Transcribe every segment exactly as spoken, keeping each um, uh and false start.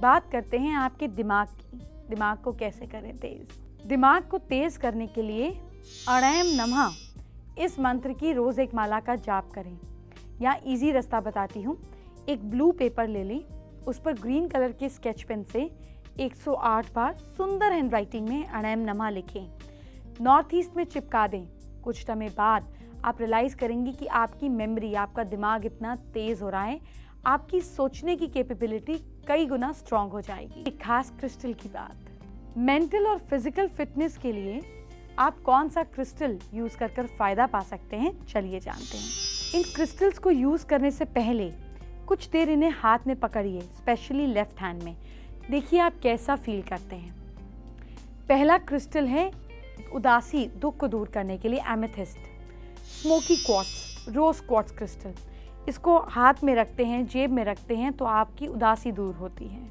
बात करते हैं आपके दिमाग की। दिमाग को कैसे करें तेज। दिमाग को तेज करने के लिए अणैम नमः इस मंत्र की रोज एक माला का जाप करें। या इजी रास्ता बताती हूँ। एक ब्लू पेपर ले लें, उस पर ग्रीन कलर के स्केच पेन से एक सौ आठ बार सुंदर हैंडराइटिंग में अणैम नमः लिखें। नॉर्थ ईस्ट में चिपका दें। कुछ समय बाद आप रियलाइज करेंगे कि आपकी मेमोरी, आपका दिमाग इतना तेज हो रहा है, आपकी सोचने की कैपेबिलिटी कई गुना स्ट्रांग हो जाएगी। एक खास क्रिस्टल की बात, मेंटल और फिजिकल फिटनेस के लिए आप कौन सा क्रिस्टल यूज कर कर फायदा पा सकते हैं, चलिए जानते हैं। इन क्रिस्टल्स को यूज करने से पहले कुछ देर इन्हें हाथ में पकड़िए, स्पेशली लेफ्ट हैंड में। देखिए आप कैसा फील करते हैं। पहला क्रिस्टल है उदासी, दुख को दूर करने के लिए amethyst. Smoky quartz, rose quartz crystal, इसको हाथ में रखते हैं, जेब में रखते हैं तो आपकी उदासी दूर होती है।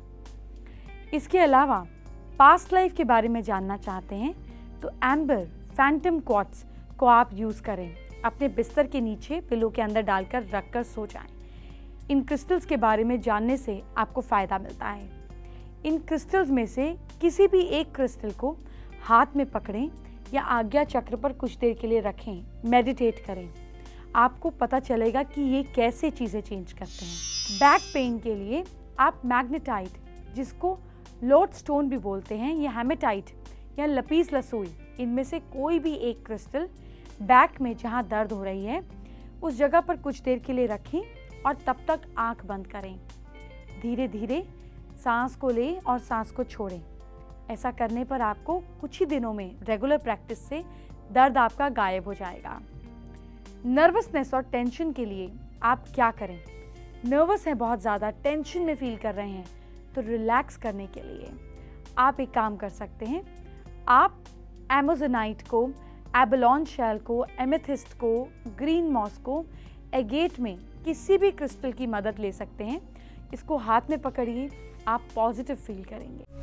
इसके अलावा पास्ट लाइफ के बारे में जानना चाहते हैं तो एम्बर, फैंटम क्वार्ट्ज को आप यूज करें। अपने बिस्तर के नीचे पिलो के अंदर डालकर रखकर सो जाएं। इन क्रिस्टल्स के बारे में जानने से आपको फायदा मिलता है। इन क्रिस्टल्स में से किसी भी एक क्रिस्टल को हाथ में पकड़ें या आज्ञा चक्र पर कुछ देर के लिए रखें, मेडिटेट करें। आपको पता चलेगा कि ये कैसे चीज़ें चेंज करते हैं। बैक पेन के लिए आप मैग्नेटाइट, जिसको लोड स्टोन भी बोलते हैं, या हेमेटाइट या लपीस लसोई, इनमें से कोई भी एक क्रिस्टल बैक में जहाँ दर्द हो रही है उस जगह पर कुछ देर के लिए रखें और तब तक आंख बंद करें। धीरे धीरे सांस को लें और सांस को छोड़ें। ऐसा करने पर आपको कुछ ही दिनों में रेगुलर प्रैक्टिस से दर्द आपका गायब हो जाएगा। नर्वसनेस और टेंशन के लिए आप क्या करें। नर्वस हैं, बहुत ज़्यादा टेंशन में फील कर रहे हैं, तो रिलैक्स करने के लिए आप एक काम कर सकते हैं। आप एमोजोनाइट को, एबलॉन शेल को, एमेथिस्ट को, ग्रीन मॉस को, एगेट में किसी भी क्रिस्टल की मदद ले सकते हैं। इसको हाथ में पकड़िए, आप पॉजिटिव फील करेंगे।